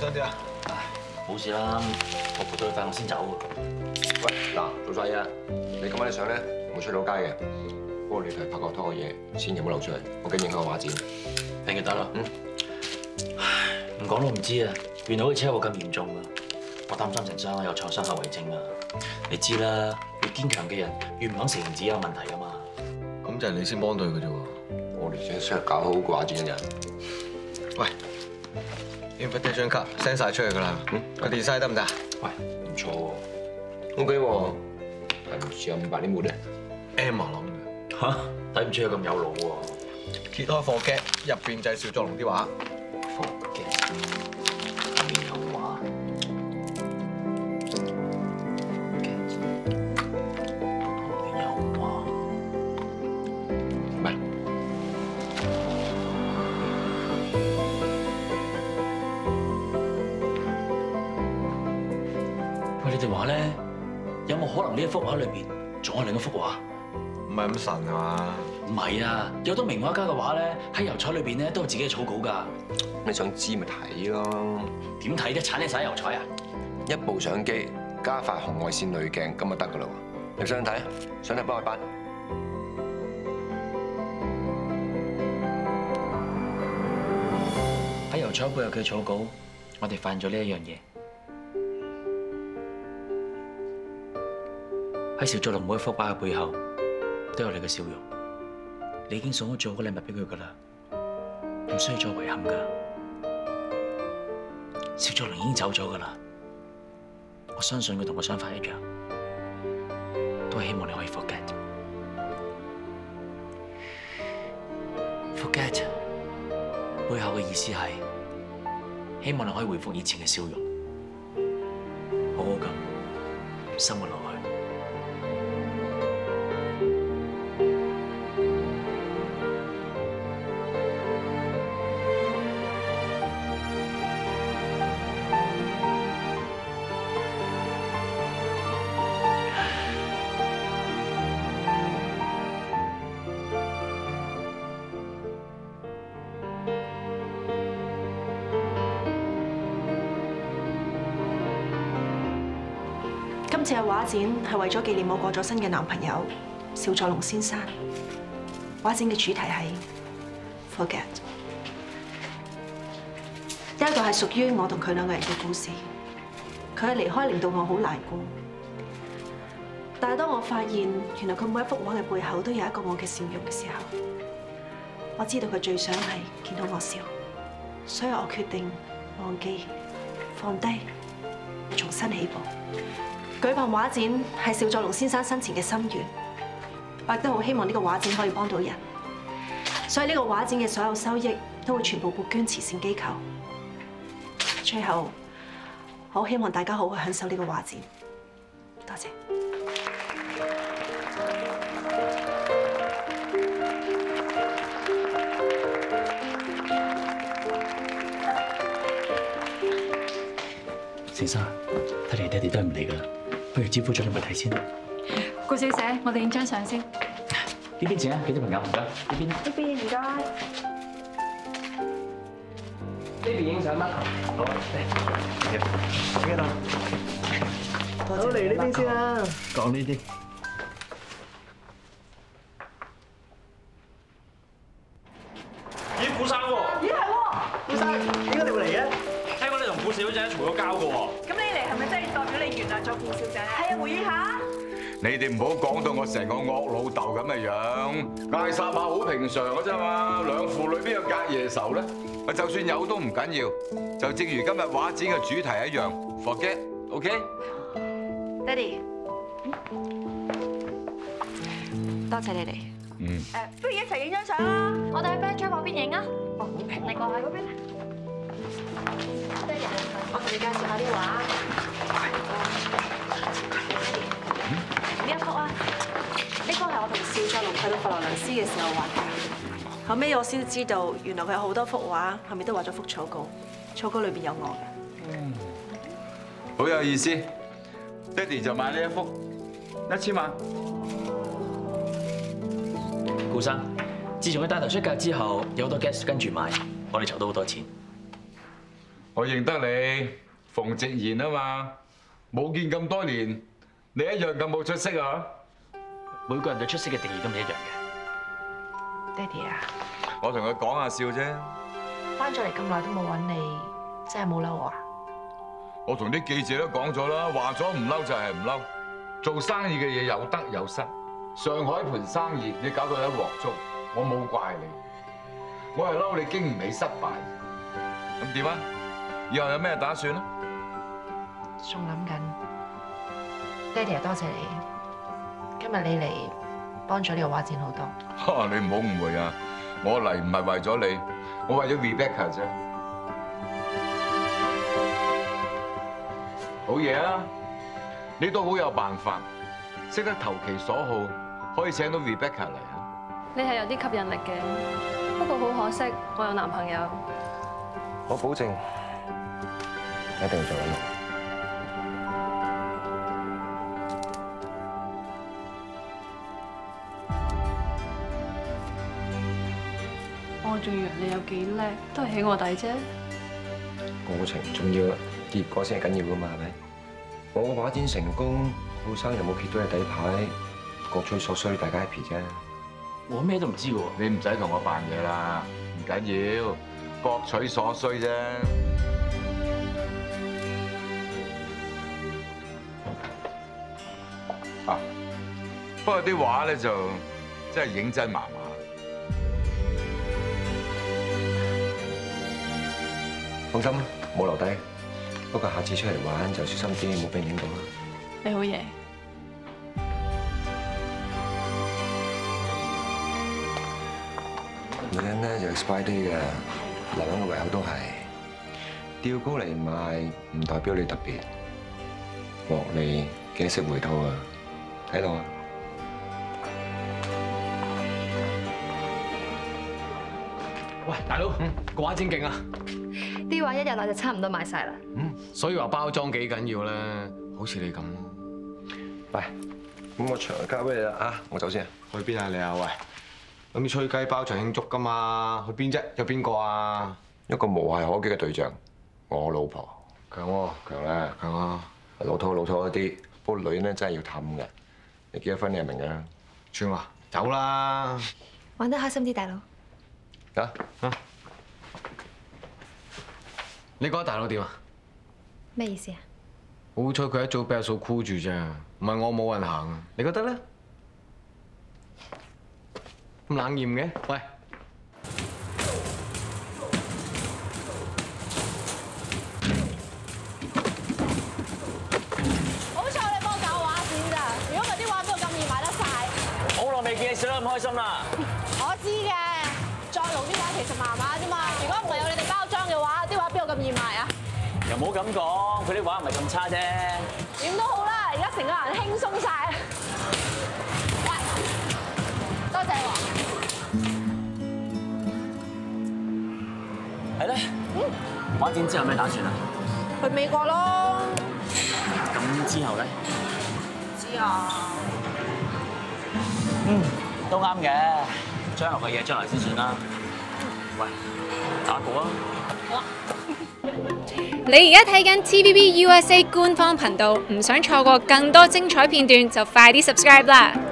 想點啊？ 冇事啦，我陪到佢瞓，我先走。 喂，嗱，做晒嘢，你今晚啲相咧冇出到街嘅，不過你哋拍過拖嘅嘢，千祈唔好流出嚟，我驚影響個畫展。 聽就得啦。唔講都唔知啊，原來好似車禍咁嚴重啊！我擔心成身有創傷後遺症啊！你知啦，越堅強嘅人越唔肯承認自己有問題噶嘛。 咁就係你先幫到佢嘅啫喎。 我哋想識搞好個畫展嘅人。 喂 ，invitation card send 曬出去㗎啦。個 design 得唔得啊？ 喂，唔錯喎。 OK 喎，係唔似有500啲 mood 咧。 Emma 諗嘅。 嚇，睇唔出佢咁有腦喎。 揭開貨 get，入邊就係邵作龍啲畫。 貨 get，入面有畫。有畫。 喂， 喂，你哋話咧，有冇可能呢一幅畫裏邊仲有另一幅畫？ 唔係咁神係嘛？ 唔係啊，有好多名畫家嘅畫咧，喺油彩裏邊咧都有自己嘅草稿㗎。 你想知咪睇咯。 點睇啫？鏟你晒油彩啊！ 一部相機加塊紅外線濾鏡咁就得㗎啦喎。你想睇啊？想睇幫我班。 喺油彩背後嘅草稿，我哋發現咗呢一樣嘢。喺邵作龍每一幅畫嘅背後，都有你嘅笑容。你已經送咗最好嘅禮物俾佢㗎啦，唔需要再遺憾㗎。邵作龍已經走咗㗎啦，我相信佢同我想法一樣，都係希望你可以 forget。forget 背後嘅意思係希望你可以回復以前嘅笑容，好好咁生活落去。 今次嘅畫展係為咗紀念我過咗身嘅男朋友邵作龍先生。畫展嘅主題係 Forget， 呢一個係屬於我同佢兩個人嘅故事。佢嘅離開令到我好難過，但係當我發現原來佢每一幅畫嘅背後都有一個我嘅笑容嘅時候，我知道佢最想係見到我笑，所以我決定忘記、放低、重新起步。舉辦畫展係邵作龍先生生前嘅心願，我亦都好希望呢個畫展可以幫到人，所以呢個畫展嘅所有收益都會全部撥捐慈善機構。最後，我好希望大家好好享受呢個畫展，多謝。 先生，睇嚟爹哋都係唔嚟㗎啦，不如招呼咗你咪睇先。 顧小姐，我哋影張相先。 呢邊請啊，幾啲朋友唔該。呢邊。 呢邊唔該。 呢邊影相嗎？好啊，嚟。呢度。 好，嚟呢邊先啦。 講呢啲。 咦，顧生喎？ 咦係喎，顧生，點解你會嚟嘅？ 聽講你同顧小姐嘈咗交嘅喎。 咁你嚟係咪真係代表你原諒咗顧小姐？係啊，回憶下。 你哋唔好講到我成個惡老豆咁嘅樣，嗌霎下好平常嘅啫嘛，兩父女邊有隔夜仇咧？啊，就算有都唔緊要，就正如今日畫展嘅主題一樣 ，forget，OK？ 爹哋，多謝你哋。 不如一齊影張相啦！ 我哋去 backdrop 嗰邊影啊！哦，好平，你過去嗰邊。 爹哋，我同你介紹下啲畫。呢一幅啊，呢幅係我同邵作龍去到佛羅倫斯嘅時候畫嘅。後尾我先知道，原來佢有好多幅畫，後面都畫咗幅草稿，草稿裏邊有我嘅。 好有意思，爹哋就買呢一幅，1000萬。 顧生，自從佢帶頭出嫁之後，有好多 guest 跟住買，我哋籌到好多錢。 我認得你，馮直賢啊嘛，冇見咁多年，你一樣咁冇出息啊！ 每個人對出色嘅定義都唔一樣嘅。 爹哋啊， 我同佢講下笑啫。 翻咗嚟咁耐都冇揾你，真係冇嬲我啊？ 我同啲記者都講咗啦，話咗唔嬲就係唔嬲。做生意嘅嘢有得有失，上海盤生意你搞到一鑊粥，我冇怪你，我係嬲你經唔起失敗。咁點啊？以後有咩打算啊？ 仲諗緊，爹哋啊，多謝你，今日你嚟幫咗呢個畫展好多。 你唔好誤會啊，我嚟唔係為咗你，我為咗 Rebecca 啫。好嘢啊！你都好有辦法，識得投其所好，可以請到 Rebecca 嚟啊！ 你係有啲吸引力嘅，不過好可惜，我有男朋友。 我保證一定做得到。 我仲以為你有幾叻，都係起我底啫。 過程重要，結果先係緊要噶嘛，係咪？我個畫展成功，後生又冇揭到你底牌，各取所需，大家 happy 啫。 我咩都唔知嘅喎。 你唔使同我扮嘢啦，唔緊要，各取所需啫。啊，不過啲畫咧就真係認真麻麻。 放心啦，冇留低。不過下次出嚟玩就小心啲，冇俾人影到啦。 你好嘢。 女人咧就 expire 啲嘅，男人嘅胃口都係。吊高嚟賣唔代表你特別，獲利記得識回頭啊！睇到啊！ 喂，大佬，個畫展勁啊！ 啲畫一日內就差唔多賣晒啦。 所以話包裝幾緊要咧，好似你咁。 喂，咁我場交俾你啦啊！我走先。 去邊啊你啊？喂，諗住吹雞包場慶祝噶嘛？去邊啫？有邊個啊？ 一個無懈可擊嘅對象，我老婆。強喎，強啦， 強啊！ 老土一啲，不過女人咧真係要氹嘅。你結咗婚你係明㗎啦。 串話走啦！ 玩得開心啲，大佬。 啊！ 你覺得大佬點啊？ 咩意思啊？ 好彩佢一早俾阿嫂箍住啫，唔係我冇運行啊！你覺得咧？咁冷豔嘅，喂！ 好彩你幫我搞畫展咋，如果唔係啲畫邊度咁易賣得晒？ 好耐未見你笑得咁開心啦！ 我知嘅，再濃啲畫其實麻麻啫嘛。如果唔係有你哋包裝嘅話，啲畫邊度咁易賣啊？ 又冇咁講，佢啲畫唔係咁差啫。 點都好啦，而家成個人輕鬆晒。喂，多謝喎。 係咧。畫展之後有咩打算啊？ 去美國咯。 咁之後咧？ 知啊。 都啱嘅，將來嘅嘢將來先算啦。喂，打個啊！ 你而家睇緊 TVB USA 官方頻道，唔想錯過更多精彩片段，就快啲 subscribe 啦！